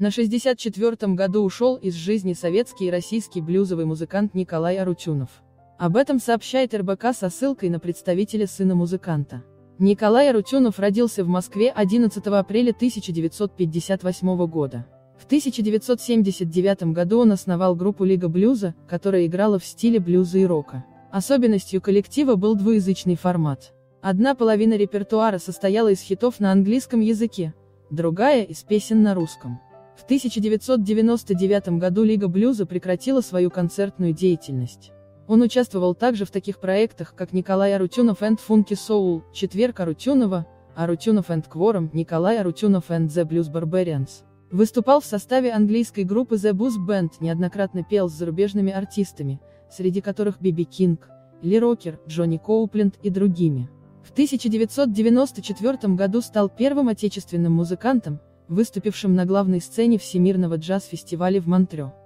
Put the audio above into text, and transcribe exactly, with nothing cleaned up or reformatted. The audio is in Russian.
На шестьдесят четвёртом году ушел из жизни советский и российский блюзовый музыкант Николай Арутюнов. Об этом сообщает эр бэ ка со ссылкой на представителя сына музыканта. Николай Арутюнов родился в Москве одиннадцатого апреля тысяча девятьсот пятьдесят восьмого года. В тысяча девятьсот семьдесят девятом году он основал группу «Лига блюза», которая играла в стиле блюза и рока. Особенностью коллектива был двуязычный формат. Одна половина репертуара состояла из хитов на английском языке, другая — из песен на русском. В тысяча девятьсот девяносто девятом году Лига блюза прекратила свою концертную деятельность. Он участвовал также в таких проектах, как Николай Арутюнов and Funky Soul, Четверг Арутюнова, Арутюнов and Quorum, Николай Арутюнов and the Blues Barbarians. Выступал в составе английской группы The Blues Band, неоднократно пел с зарубежными артистами, среди которых Би Би Кинг, Ли Рокер, Джонни Коупленд и другими. В тысяча девятьсот девяносто четвёртом году стал первым отечественным музыкантом, выступившим на главной сцене Всемирного джаз-фестиваля в Монтрео.